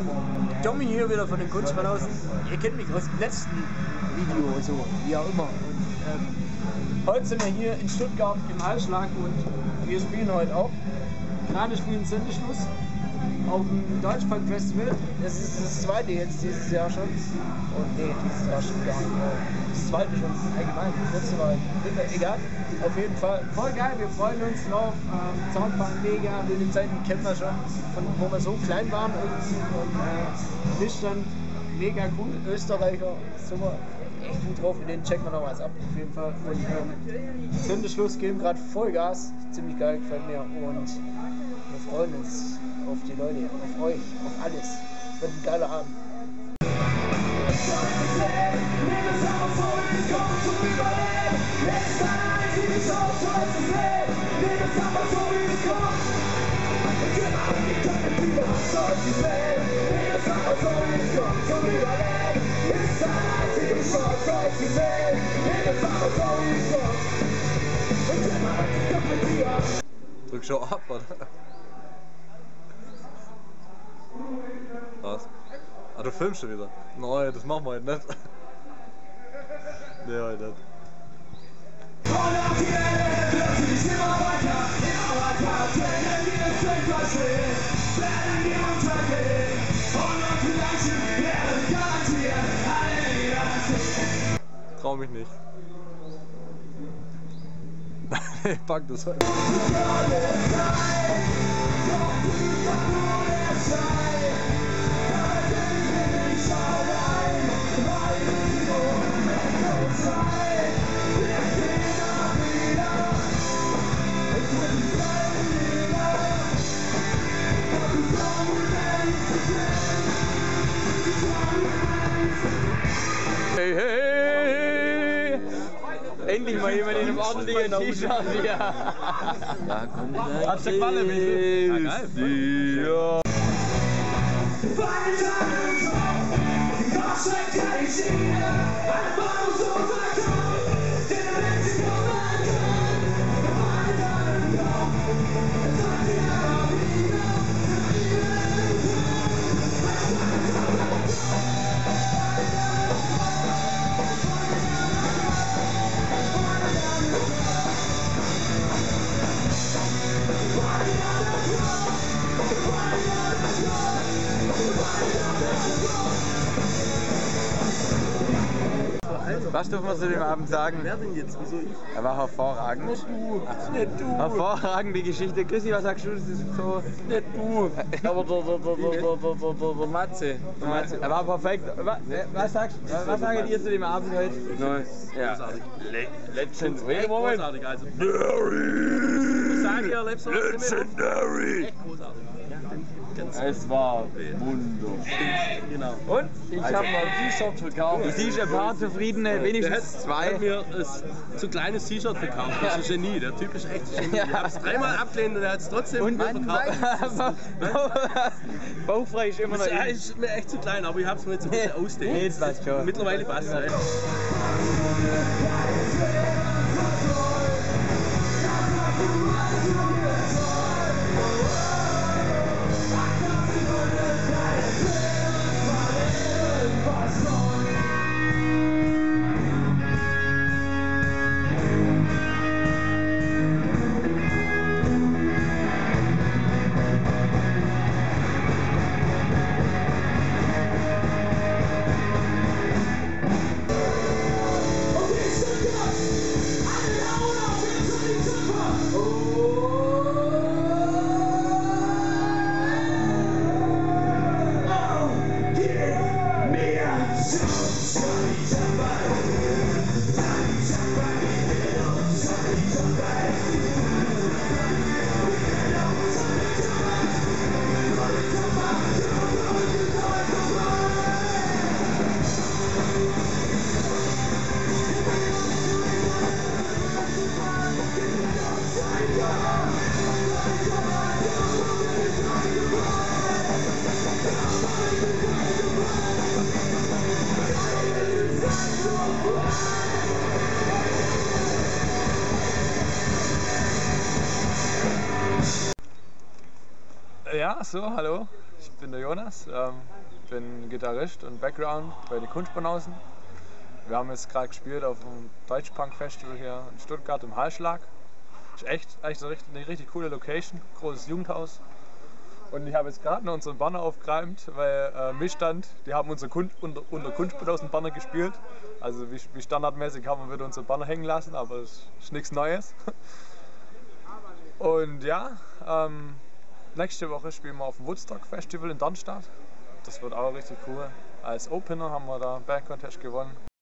Tommy hier wieder von den Kunstverlausen. Ihr kennt mich aus dem letzten Video, so wie auch immer. Und, heute sind wir hier in Stuttgart im Hallschlag und wir spielen heute auch. Gerade spielen Sendeschluss auf dem Deutschpunk Festival. Das ist das zweite jetzt dieses Jahr schon. Und nee, dieses Jahr schon gar nicht. Das zweite schon allgemein. Das letzte war egal. Auf jeden Fall voll geil, wir freuen uns drauf. Soundpunk mega, die Zeiten kennen wir schon, von wo wir so klein waren irgendwie. Und Missstand mega cool. Österreicher, super, echt gut drauf. Mit denen checken wir noch was ab auf jeden Fall. Und Sendeschluss geben gerade Vollgas. Ziemlich geil, gefällt mir. Und wir freuen uns auf die Leute, auf euch, auf alles. Wird ein geiler Abend. Drück schon ab, oder? Was? Ah, du filmst schon wieder? Nein, das machen wir heute nicht. Nee, heute nicht. Trau mich nicht. Nee, pack das heute. Hey, hey! Endlich mal jemand in einem ordentlichen T-Shirt hier! Hat's dir gefallen, Michel? Ja, geil! Ja! Was dürfen wir zu dem Abend sagen? Wer denn jetzt? Wieso ich? Er war hervorragend. Nicht du. Ach, nicht du. Hervorragende Geschichte. Chrissy, was sagst du? Das ist so. Nicht du. Aber der Matze. Der Matze. Er war perfekt. Was sagst du? Was sagt ihr zu dem Abend heute? Nein. Ja. Legendary. Moment. Großartig, also. Legendary. Echt großartig. Es war wunderschön. Genau. Und? Ich habe mal ein T-Shirt verkauft. Du siehst ein paar zufriedene, wenigstens zwei. Der hat mir ein zu kleines T-Shirt verkauft. Das ist ein Genie. Der Typ ist echt ein Genie. Ich habe es dreimal abgelehnt und er hat es trotzdem verkauft. Bauchfrei ist immer noch. Er ist mir echt zu klein, aber ich habe es mir jetzt ein bisschen ausdehnt. Nee, das passt schon. Mittlerweile passt es. Ja, so, hallo. Ich bin der Jonas, bin Gitarrist und Background bei den Kunstbanausen. Wir haben jetzt gerade gespielt auf dem Deutschpunk-Festival hier in Stuttgart im Hallschlag. Ist echt eine richtig coole Location, großes Jugendhaus. Und ich habe jetzt gerade noch unseren Banner aufgeräumt, weil Missstand, die haben unter Kunstbanausen Banner gespielt. Also wie standardmäßig haben wir wieder unseren Banner hängen lassen, aber es ist nichts Neues. Und ja, nächste Woche spielen wir auf dem Woodstock Festival in Darmstadt. Das wird auch richtig cool. Als Opener haben wir da einen Band Contest gewonnen.